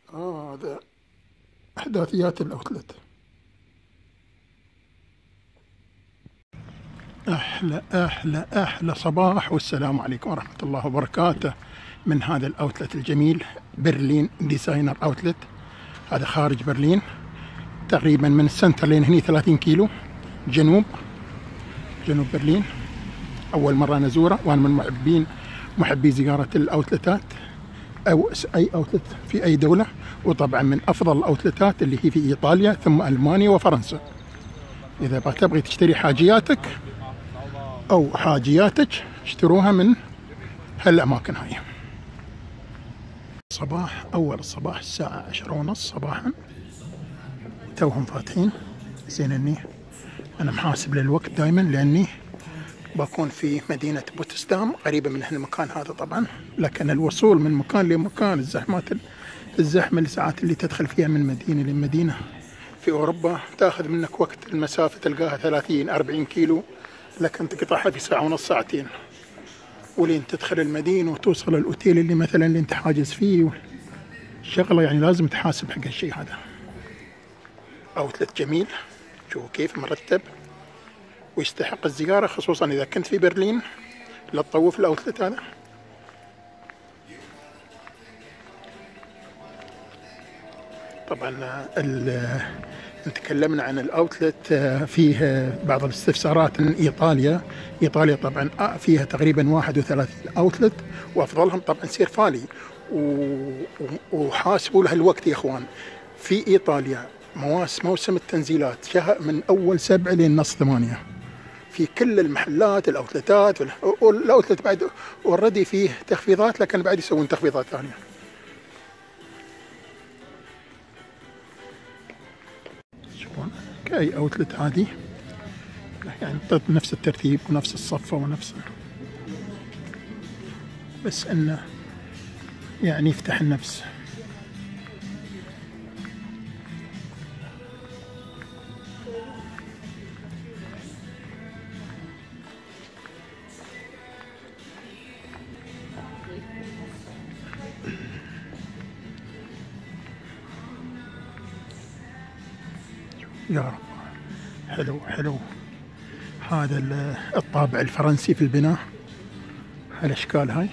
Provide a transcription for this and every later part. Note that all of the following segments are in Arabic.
هذا إحداثيات الأوتلت. أحلى صباح، والسلام عليكم ورحمة الله وبركاته من هذا الأوتلت الجميل، برلين ديزاينر أوتلت. هذا خارج برلين تقريبا من السنتر لين هني 30 كيلو جنوب برلين. أول مرة نزوره، وأنا من محبي زيارة الأوتلتات أو أي أوتلت في أي دولة، وطبعا من أفضل الأوتلتات اللي هي في إيطاليا ثم ألمانيا وفرنسا. إذا تبغي تشتري حاجياتك أو حاجياتك اشتروها من هالأماكن هاي. أول الصباح الساعة 10:30 صباحا، توهم فاتحين. زين إني أنا محاسب للوقت دائما، لأني بكون في مدينة بوتسدام قريبة من هالمكان هذا طبعا، لكن الوصول من مكان لمكان، الزحمة الساعات اللي تدخل فيها من مدينة لمدينة في أوروبا تأخذ منك وقت. المسافة تلقاها 30-40 كيلو، لكن تقطعها في ساعة ونص ساعتين، ولين تدخل المدينة وتوصل الأوتيل اللي مثلا اللي انت حاجز فيه. شغلة يعني لازم تحاسب حق الشيء هذا. أوتلت جميل، شوفوا كيف مرتب ويستحق الزيارة، خصوصا إذا كنت في برلين لا تطوف الأوتلت هذا. طبعا تكلمنا عن الأوتلت، فيه بعض الاستفسارات عن إيطاليا طبعا فيها تقريبا 31 أوتلت، وأفضلهم طبعا سير فالي. وحاسبوا لها الوقت يا إخوان. في إيطاليا موسم التنزيلات من أول 7 لين نص 8 في كل المحلات الأوتلتات، والأوتلت بعد اوريدي فيه تخفيضات، لكن بعد يسوون تخفيضات ثانية. شوفون كأي أوتلت عادي، يعني نفس الترتيب ونفس الصفة ونفس، بس إنه يعني يفتح النفس. يا رب، حلو هذا الطابع الفرنسي في البناء، هالأشكال هاي.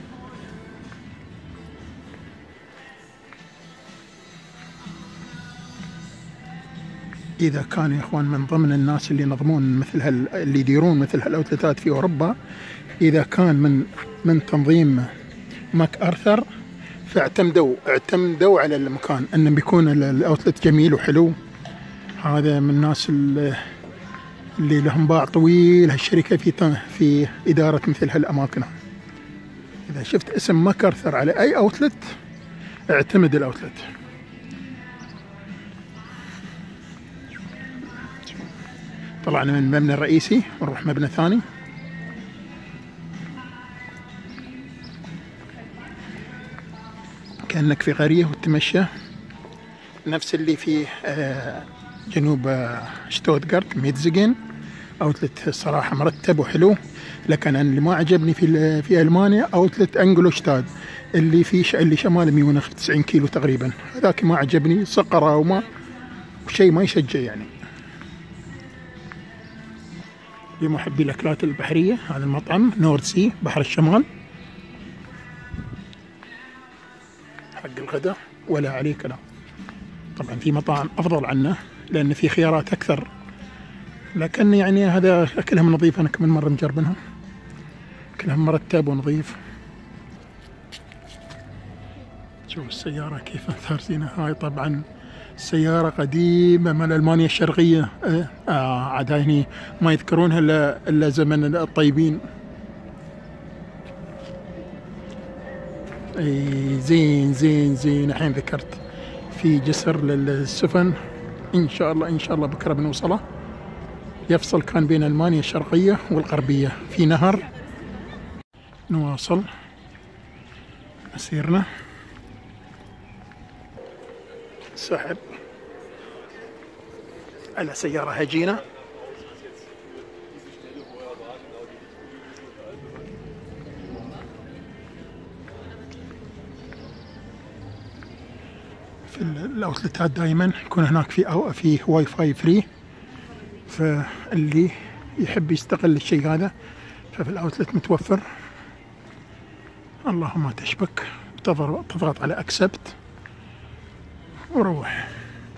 إذا كان يا إخوان من ضمن الناس اللي ينظمون اللي يديرون مثل هالأوتلتات في أوروبا، إذا كان من تنظيم ماك أرثر، فاعتمدوا على المكان أنه بيكون الأوتلت جميل وحلو. هذا من الناس اللي لهم باع طويل هالشركة في إدارة مثل هالأماكن. إذا شفت اسم ماك أرثر على أي أوتلت اعتمد الأوتلت. طلعنا من المبنى الرئيسي ونروح مبنى ثاني. كأنك في قرية وتمشى، نفس اللي في جنوب شتوتغارت ميتزيغن. أوتلت الصراحة مرتب وحلو، لكن أنا اللي ما عجبني في ألمانيا أوتلت أنجلوشتاد اللي شمال ميونخ 90 كيلو تقريبا. هذاك ما عجبني، صقرة وشيء ما يشجع يعني. لمحبي الأكلات البحرية، هذا المطعم نورد سي، بحر الشمال، حق الغداء ولا عليه كلام. طبعا في مطاعم أفضل عنه لأن في خيارات أكثر، لكن يعني هذا أكلهم نظيف، أنا كمان مرة مجربنها، أكلهم مرتب ونظيف. شوف السيارة كيف ثارزينها. هاي طبعا سيارة قديمة من ألمانيا الشرقية، عاد هني ما يذكرونها إلا زمن الطيبين. اي زين الحين ذكرت في جسر للسفن، إن شاء الله بكرة بنوصله. يفصل كان بين ألمانيا الشرقية والغربية في نهر. نواصل مسيرنا، سحب على سيارة هجينة. في الاوتلتات دائما يكون هناك في واي فاي فري، فاللي يحب يستغل الشيء هذا ففي الاوتلت متوفر. اللهم تشبك، تضغط على اكسبت وروح.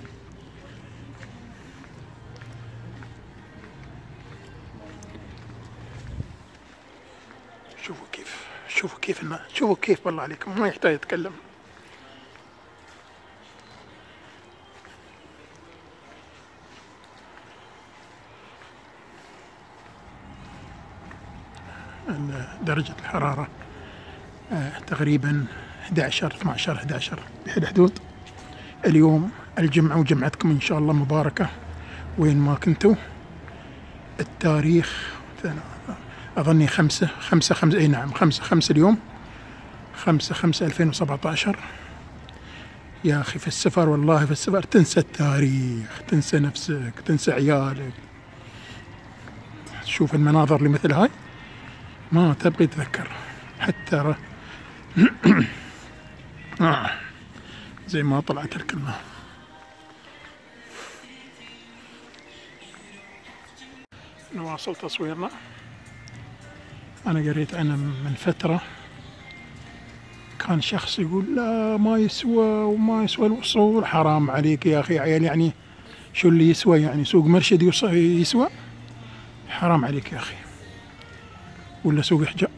شوفوا كيف بالله عليكم ما يحتاج يتكلم. درجة الحرارة تقريبا 11 12 11 بهالحدود. اليوم الجمعة وجمعتكم إن شاء الله مباركة وين ما كنتوا. التاريخ أظني 5 أي نعم 5 اليوم 5/5/2017. يا أخي في السفر، والله في السفر تنسى التاريخ، تنسى نفسك، تنسى عيالك. تشوف المناظر اللي مثل هاي ما تبغي تذكر حتى زي ما طلعت الكلمة. نواصل تصويرنا. أنا قريت أنا من فترة كان شخص يقول لا ما يسوى وما يسوى الوصول. حرام عليك يا أخي عيال، يعني شو اللي يسوى؟ يعني سوق مرشد يسوى؟ حرام عليك يا أخي، ولا سوق حجاب.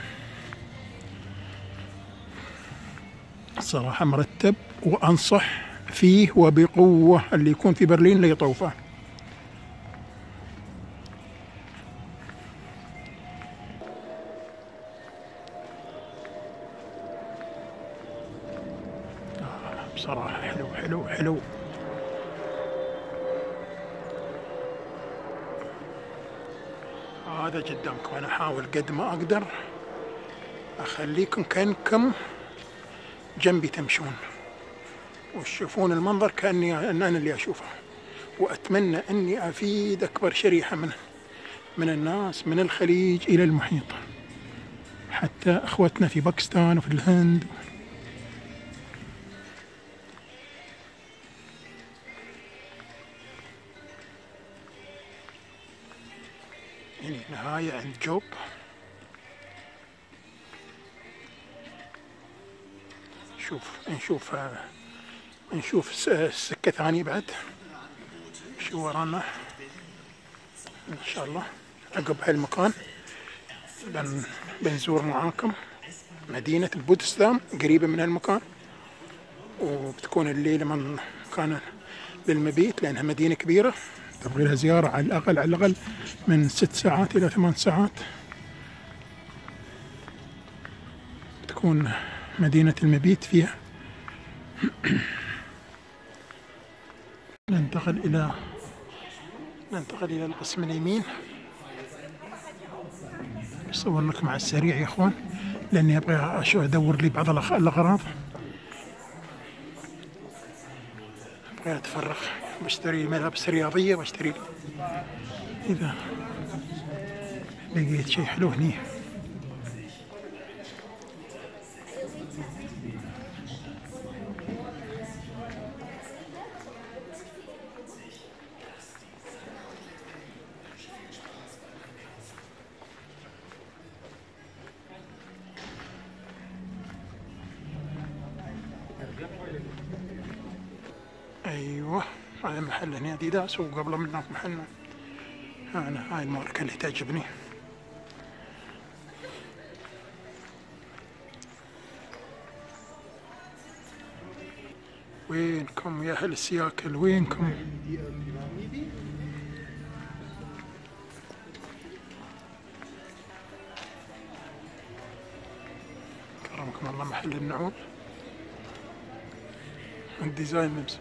الصراحة مرتب، وأنصح فيه وبقوة اللي يكون في برلين لا يطوفه. بصراحة حلو. هذا قدامكم. أنا أحاول قد ما أقدر أخليكم كأنكم جنبي تمشون وتشوفون المنظر كأني أنا اللي أشوفه. وأتمنى أني أفيد أكبر شريحة من الناس من الخليج إلى المحيط، حتى أخوتنا في باكستان وفي الهند. يعني نهاية عند جوب. نشوف السكة ثانية بعد شو ورانا إن شاء الله. عقب هالمكان بنزور معاكم مدينة بودستام قريبة من هالمكان، وبتكون الليلة مكان للمبيت لأنها مدينة كبيرة تبغي لها زيارة على الأقل من 6 ساعات إلى 8 ساعات. تكون مدينة المبيت فيها. ننتقل إلى القسم اليمين. أصور لكم على السريع يا إخوان لأني أبغى أدور لي بعض الأغراض. أبغى أتفرغ، بشتري ملابس رياضية، بشتري إذا لقيت شيء حلو هني. أيوة هذا محل هنا أديداس، وقبله منه محلنا. أنا هاي الماركة اللي تعجبني. وينكم يا أهل السياكل؟ وينكم؟ كرمكم الله. محل النعول الديزاين مبس.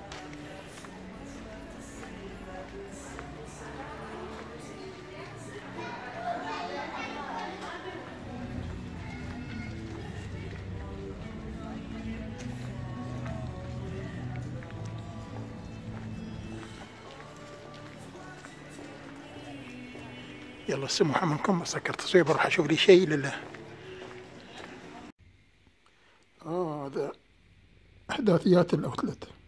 يلا سموحة منكم، أسكر تصوير بروح أشوف لي شيء لله. هذا أحداثيات الأوتلت.